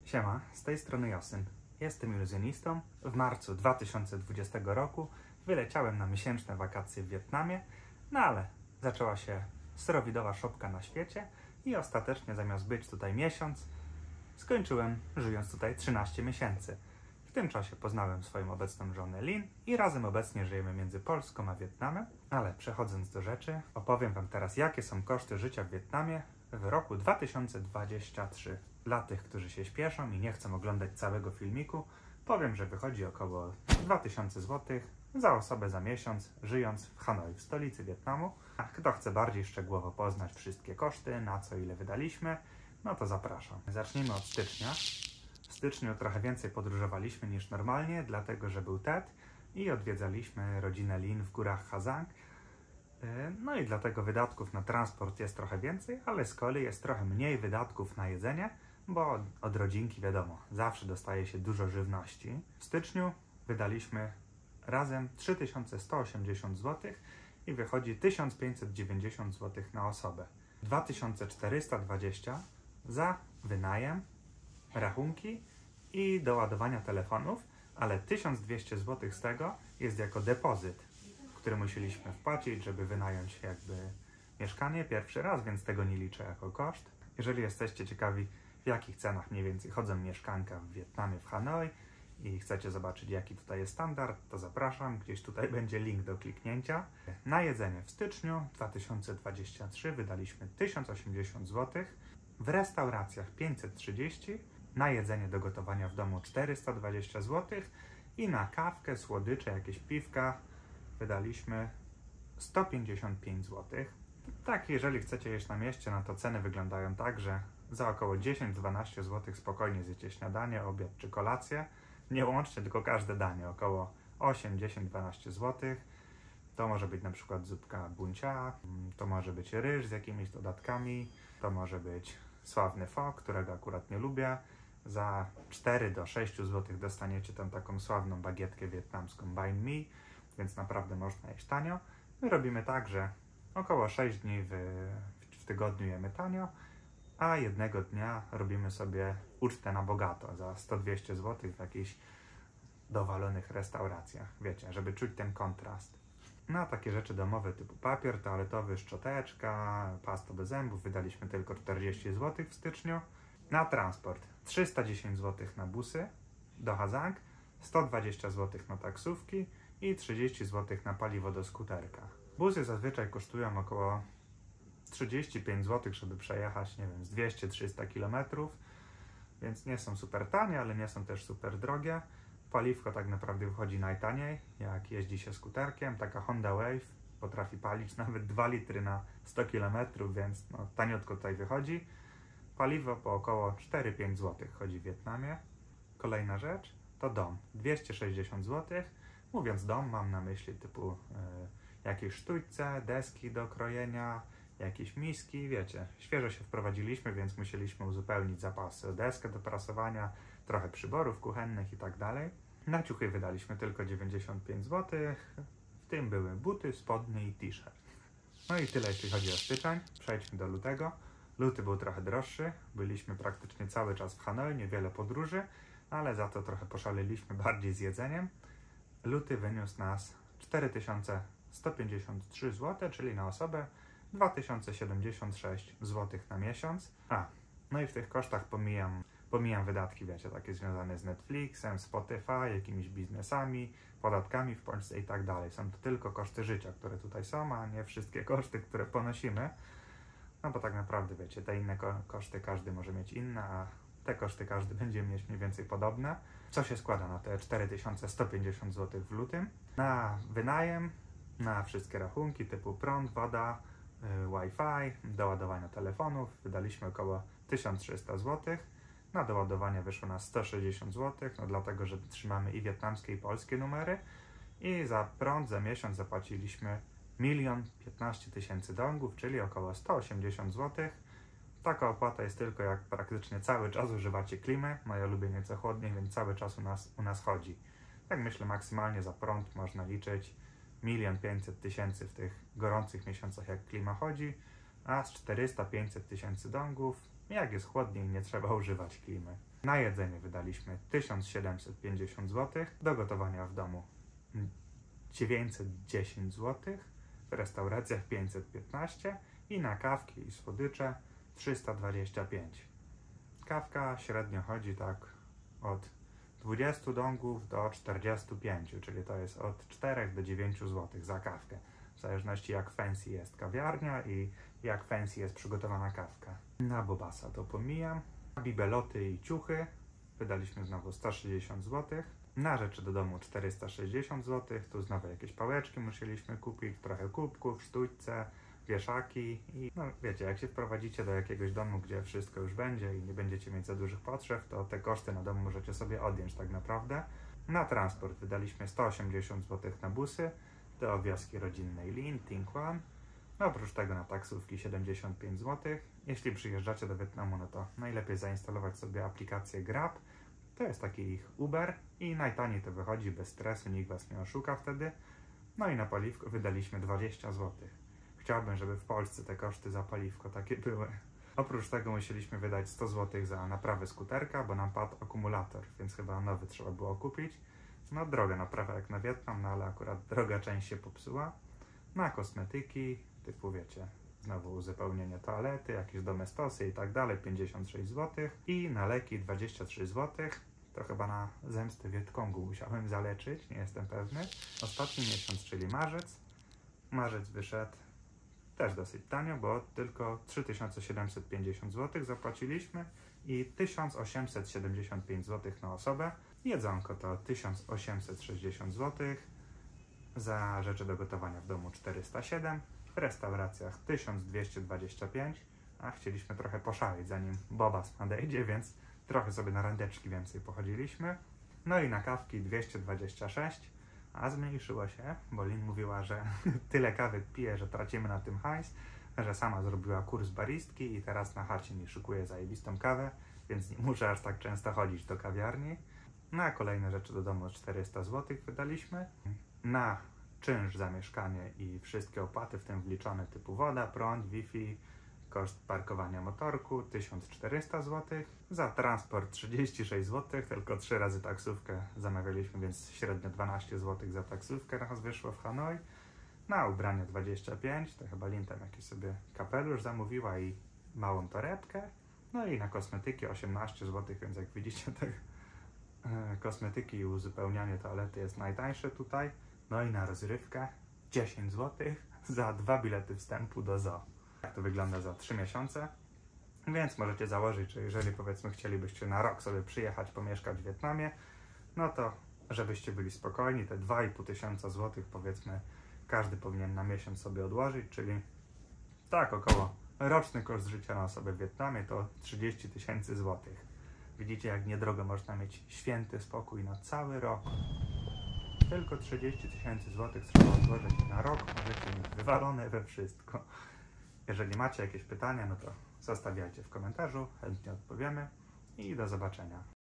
Siema, z tej strony Josyn. Jestem iluzjonistą. W marcu 2020 roku wyleciałem na miesięczne wakacje w Wietnamie, no ale zaczęła się sterowidowa szopka na świecie i ostatecznie zamiast być tutaj miesiąc, skończyłem żyjąc tutaj 13 miesięcy. W tym czasie poznałem swoją obecną żonę Lin i razem obecnie żyjemy między Polską a Wietnamem. Ale przechodząc do rzeczy, opowiem Wam teraz, jakie są koszty życia w Wietnamie w roku 2023. Dla tych, którzy się śpieszą i nie chcą oglądać całego filmiku, powiem, że wychodzi około 2000 zł za osobę za miesiąc, żyjąc w Hanoi, w stolicy Wietnamu. A kto chce bardziej szczegółowo poznać wszystkie koszty, na co ile wydaliśmy, no to zapraszam. Zacznijmy od stycznia. W styczniu trochę więcej podróżowaliśmy niż normalnie, dlatego że był Tet i odwiedzaliśmy rodzinę Lin w górach Ha Giang. No i dlatego wydatków na transport jest trochę więcej, ale z kolei jest trochę mniej wydatków na jedzenie, bo od rodzinki wiadomo, zawsze dostaje się dużo żywności. W styczniu wydaliśmy razem 3180 zł i wychodzi 1590 zł na osobę. 2420 za wynajem, rachunki i doładowania telefonów, ale 1200 zł z tego jest jako depozyt, który musieliśmy wpłacić, żeby wynająć jakby mieszkanie pierwszy raz, więc tego nie liczę jako koszt. Jeżeli jesteście ciekawi, w jakich cenach mniej więcej chodzą mieszkanka w Wietnamie, w Hanoi i chcecie zobaczyć, jaki tutaj jest standard, to zapraszam, gdzieś tutaj będzie link do kliknięcia. Na jedzenie w styczniu 2023 wydaliśmy 1080 zł, w restauracjach 530, na jedzenie do gotowania w domu 420 zł i na kawkę, słodycze, jakieś piwka wydaliśmy 155 zł. Tak, jeżeli chcecie jeść na mieście, no to ceny wyglądają tak, że za około 10-12 zł spokojnie zjecie śniadanie, obiad czy kolację. Nie łącznie, tylko każde danie, około 8, 10, 12 zł. To może być na przykład zupka buncia, to może być ryż z jakimiś dodatkami, to może być sławny pho, którego akurat nie lubię. Za 4 do 6 zł dostaniecie tam taką sławną bagietkę wietnamską banh mi, więc naprawdę można jeść tanio. My robimy tak, że około 6 dni w tygodniu jemy tanio, a jednego dnia robimy sobie ucztę na bogato za 100-200 zł w jakichś dowalonych restauracjach, wiecie, żeby czuć ten kontrast. Na takie rzeczy domowe typu papier toaletowy, szczoteczka, pasta do zębów wydaliśmy tylko 40 zł w styczniu. Na transport 310 zł na busy do Ha Giang, 120 zł na taksówki i 30 zł na paliwo do skuterka. Busy zazwyczaj kosztują około 35 zł, żeby przejechać, nie wiem, z 200-300 km, więc nie są super tanie, ale nie są też super drogie. Paliwko tak naprawdę wychodzi najtaniej, jak jeździ się skuterkiem. Taka Honda Wave potrafi palić nawet 2 litry na 100 km, więc no, taniutko tutaj wychodzi. Paliwo po około 4-5 zł chodzi w Wietnamie. Kolejna rzecz to dom, 260 zł. Mówiąc dom, mam na myśli typu jakieś sztućce, deski do krojenia, jakieś miski, wiecie, świeżo się wprowadziliśmy, więc musieliśmy uzupełnić zapasy, deskę do prasowania, trochę przyborów kuchennych i tak dalej. Na ciuchy wydaliśmy tylko 95 zł, w tym były buty, spodnie i t-shirt. No i tyle jeśli chodzi o styczeń. Przejdźmy do lutego. Luty był trochę droższy, byliśmy praktycznie cały czas w Hanoi, niewiele podróży, ale za to trochę poszaleliśmy bardziej z jedzeniem. Luty wyniósł nas 4153 zł, czyli na osobę 2076 zł na miesiąc. No i w tych kosztach pomijam wydatki, wiecie, takie związane z Netflixem, Spotify, jakimiś biznesami, podatkami w Polsce i tak dalej. Są to tylko koszty życia, które tutaj są, a nie wszystkie koszty, które ponosimy. No bo tak naprawdę, wiecie, te inne koszty każdy może mieć inne, a te koszty każdy będzie mieć mniej więcej podobne. Co się składa na te 4150 zł w lutym? Na wynajem, na wszystkie rachunki typu prąd, woda, Wi-Fi, do ładowania telefonów wydaliśmy około 1300 zł. Na doładowanie wyszło na 160 zł, no dlatego, że trzymamy i wietnamskie, i polskie numery. I za prąd za miesiąc zapłaciliśmy 1 015 000 dongów, czyli około 180 zł. Taka opłata jest tylko jak praktycznie cały czas używacie klimy. No ja lubię nieco chłodniej, więc cały czas u nas chodzi. Tak myślę, maksymalnie za prąd można liczyć 1 500 000 w tych gorących miesiącach, jak klima chodzi, a z 400-500 000 dongów Jak jest chłodniej, nie trzeba używać klimy. Na jedzenie wydaliśmy 1750 zł, do gotowania w domu 910 zł, w restauracjach 515 i na kawki i słodycze 325. Kawka średnio chodzi tak od 20 dongów do 45, czyli to jest od 4 do 9 zł za kawkę. W zależności jak fancy jest kawiarnia i jak fancy jest przygotowana kawka. Na bobasa to pomijam. Na bibeloty i ciuchy wydaliśmy znowu 160 zł. Na rzeczy do domu 460 zł. Tu znowu jakieś pałeczki musieliśmy kupić, trochę kubków, sztućce, wieszaki i no wiecie, jak się wprowadzicie do jakiegoś domu, gdzie wszystko już będzie i nie będziecie mieć za dużych potrzeb, to te koszty na dom możecie sobie odjąć tak naprawdę. Na transport wydaliśmy 180 zł na busy do wioski rodzinnej Linh, Tinh Quang. No oprócz tego na taksówki 75 zł. Jeśli przyjeżdżacie do Wietnamu, no to najlepiej zainstalować sobie aplikację Grab. To jest taki ich Uber i najtaniej to wychodzi bez stresu, nikt was nie oszuka wtedy. No i na paliwko wydaliśmy 20 zł. Chciałbym, żeby w Polsce te koszty za paliwko takie były. Oprócz tego musieliśmy wydać 100 zł za naprawę skuterka, bo nam padł akumulator, więc chyba nowy trzeba było kupić. No droga naprawa jak na Wietnam, no ale akurat droga część się popsuła. Na kosmetyki, typu wiecie, znowu uzupełnienie toalety, jakieś domestosy i tak dalej, 56 zł. I na leki 23 zł. To chyba na zemstę Wietkongu musiałem zaleczyć, nie jestem pewny. Ostatni miesiąc, czyli marzec. Marzec wyszedł też dosyć tanio, bo tylko 3750 zł zapłaciliśmy i 1875 zł na osobę. Jedzonko to 1860 zł, za rzeczy do gotowania w domu 407, w restauracjach 1225, a chcieliśmy trochę poszaleć zanim bobas nadejdzie, więc trochę sobie na randeczki więcej pochodziliśmy. No i na kawki 226, a zmniejszyło się, bo Lin mówiła, że tyle kawy pije, że tracimy na tym hajs, że sama zrobiła kurs baristki i teraz na chacie mi szykuje zajebistą kawę, więc nie muszę aż tak często chodzić do kawiarni. Na kolejne rzeczy do domu 400 zł wydaliśmy. Na czynsz za mieszkanie i wszystkie opłaty, w tym wliczone typu woda, prąd, Wi-Fi, koszt parkowania motorku 1400 zł. Za transport 36 zł, tylko 3 razy taksówkę zamawialiśmy, więc średnio 12 zł za taksówkę nas wyszło w Hanoi. Na ubranie 25, to chyba Lin tam jakiś sobie kapelusz zamówiła i małą torebkę. No i na kosmetyki 18 zł, więc jak widzicie, te kosmetyki i uzupełnianie toalety jest najtańsze tutaj. No i na rozrywkę 10 zł za 2 bilety wstępu do zoo. Tak to wygląda za 3 miesiące. Więc możecie założyć, że jeżeli powiedzmy chcielibyście na rok sobie przyjechać, pomieszkać w Wietnamie, no to żebyście byli spokojni, te 2500 zł powiedzmy każdy powinien na miesiąc sobie odłożyć, czyli tak około roczny koszt życia na osobę w Wietnamie to 30 000 złotych. Widzicie, jak niedrogo można mieć święty spokój na cały rok. Tylko 30 000 złotych trzeba odłożyć na rok, możecie mieć wywalone we wszystko. Jeżeli macie jakieś pytania, no to zostawiajcie w komentarzu, chętnie odpowiemy i do zobaczenia.